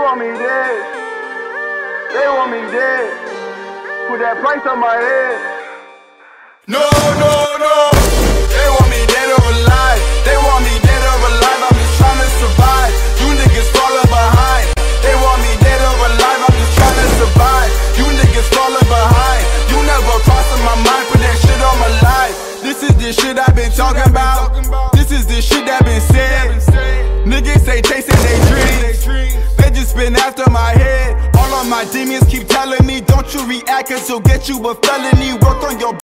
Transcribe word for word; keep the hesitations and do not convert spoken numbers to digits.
want me dead. They want me dead. Put that price on my head. No, no, no. They want me dead or alive. They want me dead or alive. I'm just trying to survive. You niggas falling behind. They want me dead or alive. I'm just trying to survive. You niggas falling behind. You never crossing my mind. Put that shit on my life. This is the shit I've been talking about. This is the shit that been said. Niggas say chasing they dreams. They just been after my head. All of my demons keep telling me, don't you react, cause you'll get you a felony. Work on your